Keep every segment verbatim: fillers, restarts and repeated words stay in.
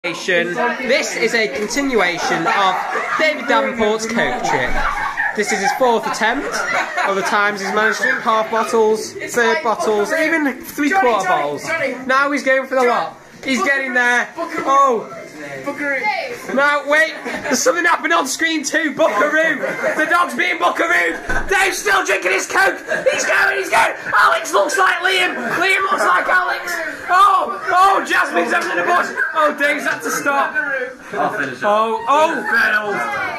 This is a continuation of David Davenport's Coke trip. This is his fourth attempt. Other times he's managed to drink half bottles, third bottles, even three quarter bottles. Now he's going for the lot. He's getting there. Oh! Now wait, there's something happening on screen too. Buckaroo! The dog's being buckarooed. Dave's still drinking his Coke. He's going, he's going. Alex looks like Liam. Liam looks like Alex. Oh, oh, Jasmine's having a bush. Oh, Dave's had to stop. Oh, oh.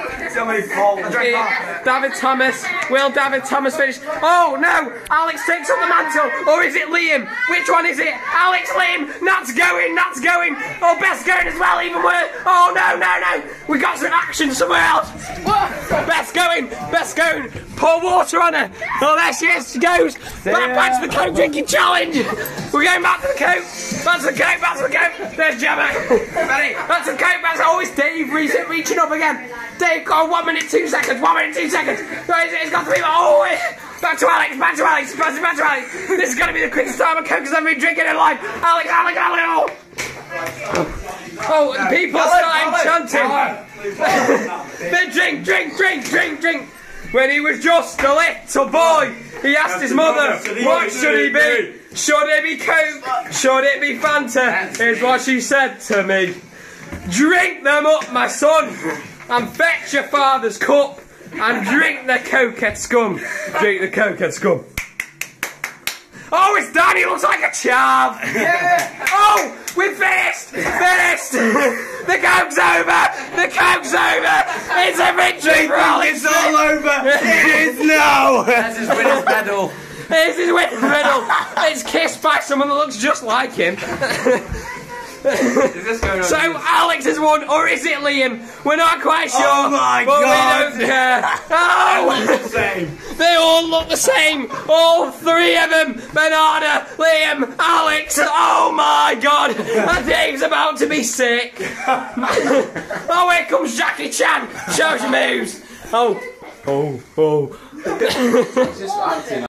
David Thomas. Will David Thomas finish? Oh no! Alex takes up the mantle. Or is it Liam? Which one is it? Alex, Liam. Nat's going. Nat's going. Oh, Beth's going as well. Even worse. Oh no, no, no! We got some action somewhere else. Beth's going. Beth's going. Pour water on her. Oh, there she is. She goes. Back, back to the Coke drinking challenge. We're going back to the Coke. Back to the Coke. Back to the Coke. There's Gemma. Back to the Coke. Back to oh, it's Dave reaching up again. Dave, go on, one minute, two seconds. One minute, two seconds. It's got three. Oh, back to Alex. Back to Alex. Back to, back to Alex. This is going to be the quickest time of Coke I've ever been drinking in life. Alex, Alex, Alex. Oh. Oh, and people are starting chanting. Then drink, drink, drink, drink, drink. When he was just a little boy, he asked his mother, what should he be? Should it be Coke? Should it be Fanta? Here's what she said to me. Drink them up, my son, and fetch your father's cup, and drink the cokehead scum. Drink the cokehead scum. Oh, it's done. He looks like a chav. Yeah. Oh, we're finished. Finished. The Coke's over. The Coke's over. It's a victory for Alex. It's all over. It is now. That's his winner's medal. It's his winner's medal. It's kissed by someone that looks just like him. Is this going on? So Alex has won, or is it Liam? We're not quite sure. Oh my but God! We don't care. Oh! They look the same. They all look the same. All three of them. Bernarda, Liam, Alex. Oh my God! And Dave's about to be sick. Oh, here comes Jackie Chan. Show your moves. Oh, oh, oh.